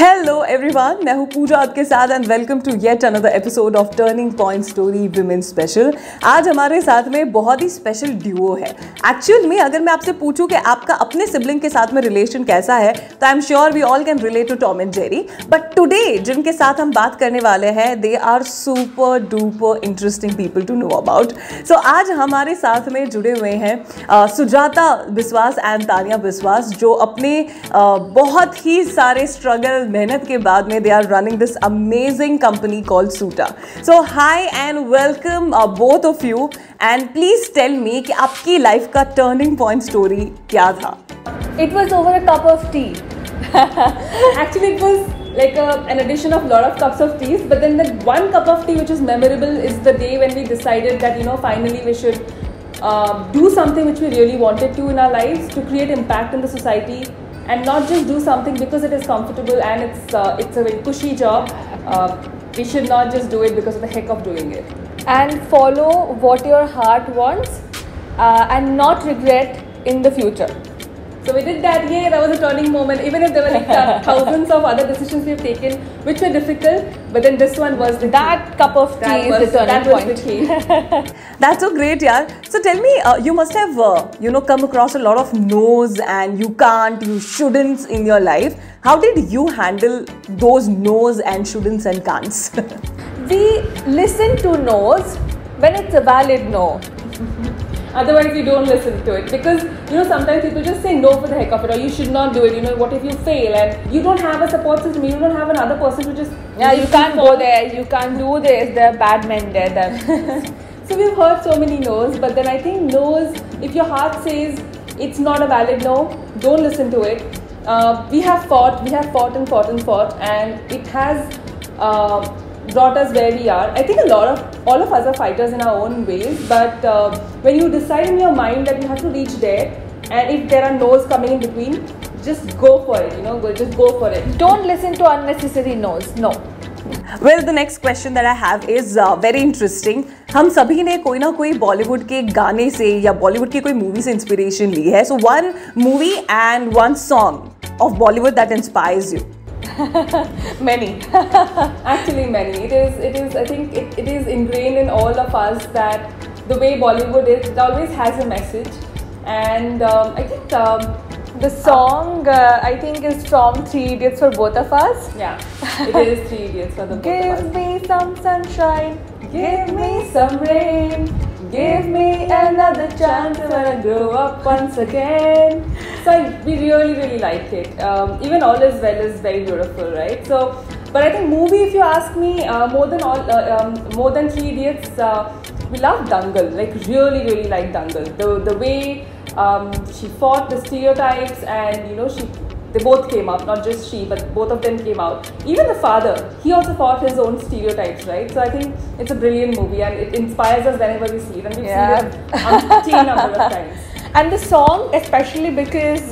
Hello everyone, मैं हूँ पूजा आपके साथ and welcome to yet another episode of turning point story women special. आज हमारे साथ में बहुत ही स्पेशल ड्यूओ है। एक्चुअल में अगर मैं आपसे पूछूं कि आपका अपने सिबलिंग के साथ में रिलेशन कैसा है, तो I am sure we all can relate to Tom and Jerry. But today जिनके साथ हम बात करने वाले हैं, they are super duper interesting people to know about. So आज हमारे साथ में जुड़े हुए हैं सुजाता बिस्वास एंड तानिया बिस्वास, जो अपने बहुत ही सारे स्ट्रगल मेहनत के बाद में they are running this amazing company called Suta. So hi and welcome both of you and please tell me कि आपकी लाइफ का टर्निंग पॉइंट स्टोरी क्या था? It was over a cup of tea. Actually, it was like an addition of lot of cups of teas. But then the one cup of tea which is memorable is the day when we decided that finally we should do something which we really wanted to in our lives to create impact in the society. And not just do something because it is comfortable and it's a very cushy job. We should not just do it because of the heck of doing it. And follow what your heart wants and not regret in the future. So we did that. Yeah, that was a turning moment. Even if there were like thousands of other decisions we have taken, which were difficult, but then this one was that cup of tea is the turning point. That's so great, yaar. So tell me, you must have come across a lot of no's and you can't, you shouldn'ts in your life. How did you handle those no's and shouldn'ts and can'ts? We listen to no's when it's a valid no. Otherwise, we don't listen to it because sometimes people just say no for the heck of it, or you should not do it. What if you fail and you don't have a support system? You don't have another person to just you can't go there. You can't do this. There are bad men there. So we've heard so many no's, but then I think no's, if your heart says it's not a valid no, don't listen to it. We have fought, and it has brought us where we are. I think all of us are fighters in our own ways, but when you decide in your mind that you have to reach there, and if there are no's coming in between, just go for it. Just go for it. Don't listen to unnecessary no's. No. Well, the next question that I have is very interesting. हम सभी ने कोई ना कोई बॉलीवुड के गाने से या बॉलीवुड की कोई मूवी से इंस्पिरेशन ली है. So one movie and one song of Bollywood that inspires you. Many. Actually many. It is I think it is ingrained in all of us that the way Bollywood is, it always has a message, and I think the song I think is from Three Idiots for both of us. Yeah, it is Three Idiots for the both of us. Give me some sunshine, give me some rain, give me another chance when I grow up once again. So we really like it. Even All Is Well is very beautiful, right? So, but I think movie, if you ask me, more than Three Idiots, we love Dangal. Like really like Dangal. The way she fought the stereotypes, and they both came up. Not just she, but both of them came out. Even the father, he also fought his own stereotypes, right? So I think it's a brilliant movie, and it inspires us whenever we see it, and we've seen it umpteen number of times. And the song, especially because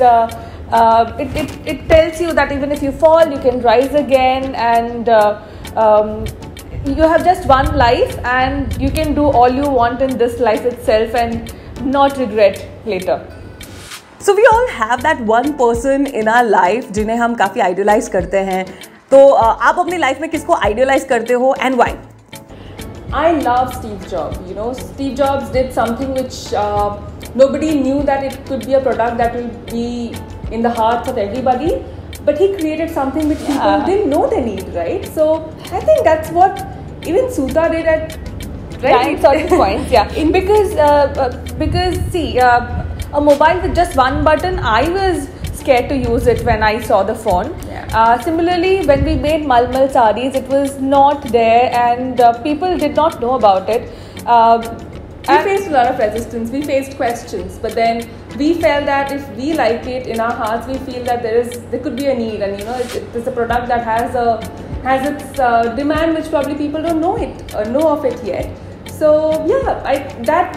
it tells you that even if you fall, you can rise again, and you have just one life, and you can do all you want in this life itself, and not regret later. So we all have that one person in our life जिन्हें हम काफ़ी idolize करते हैं. तो आप अपनी life में किसको idolize करते हो and why? I love Steve Jobs. Steve Jobs did something which nobody knew that it could be a product that will be in the hearts of everybody. But he created something which people didn't know they need, right? So I think that's what even Suta did at certain points. Yeah, because see, a mobile with just one button, I was scared to use it when I saw the phone. Similarly, when we made Malmal sarees, it was not there, and people did not know about it. We faced a lot of resistance, we faced questions, but then we felt that if we like it in our hearts, we feel that there could be a need, and it's a product that has its demand, which probably people don't know of it yet. So that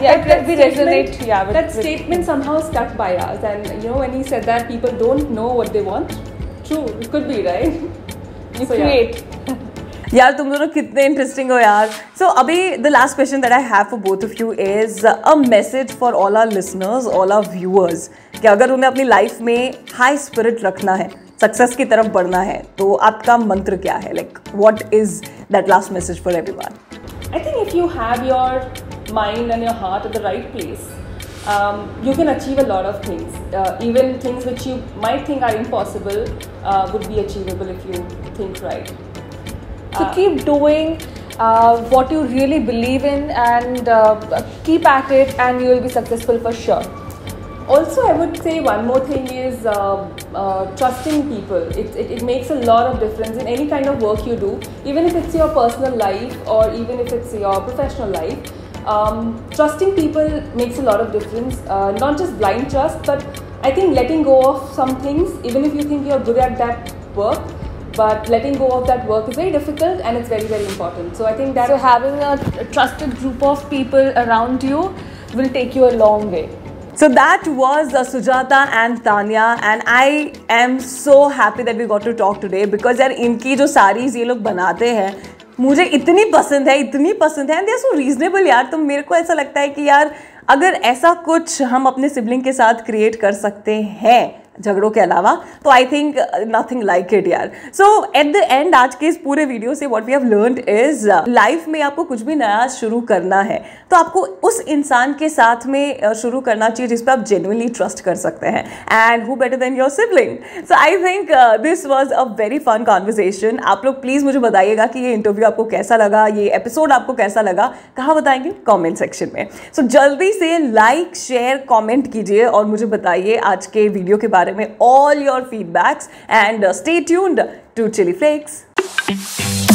statement somehow stuck by us, and when he said that people don't know what they want, true, it could be, right? You create. यार तुम दोनों कितने interesting हो यार. So अभी the last question that I have for both of you is a message for all our listeners, all our viewers, कि अगर उन्हें अपनी लाइफ में हाई स्पिरिट रखना है, सक्सेस की तरफ बढ़ना है, तो आपका मंत्र क्या है? Like what is that last message for everyone? I think if you have your mind and your heart at the right place, you can achieve a lot of things. Even things which you might think are impossible would be achievable if you think right. So keep doing what you really believe in, and keep at it, and you will be successful for sure. Also, I would say one more thing is trusting people. It makes a lot of difference in any kind of work you do, even if it's your personal life or even if it's your professional life. Trusting people makes a lot of difference. Not just blind trust, but I think letting go of some things, even if you think you're good at that work, but letting go of that work is very difficult and it's very, very important. So I think that having a trusted group of people around you will take you a long way. So that was Sujata and Tanya, and I am so happy that we got to talk today because यार इनकी जो सारीज ये लोग बनाते हैं मुझे इतनी पसंद है and they are so reasonable यार। तो मेरे को ऐसा लगता है कि यार अगर ऐसा कुछ हम अपने सिबलिंग के साथ क्रिएट कर सकते हैं झगड़ों के अलावा, तो I think nothing like it यार। सो एट द एंड आज के इस पूरे वीडियो से what we have learned is life में आपको कुछ भी नया शुरू करना है तो आपको उस इंसान के साथ में शुरू करना चाहिए जिस पे आप जेन्युइनली ट्रस्ट कर सकते हैं, and who better than your sibling. So I think this was a very fun conversation. आप लोग प्लीज़ मुझे बताइएगा कि ये इंटरव्यू आपको कैसा लगा, ये एपिसोड आपको कैसा लगा, कहाँ बताएंगे कॉमेंट सेक्शन में। सो जल्दी से लाइक शेयर कॉमेंट कीजिए और मुझे बताइए आज के वीडियो के बारे में all your feedbacks, and stay tuned to Chili Flakes.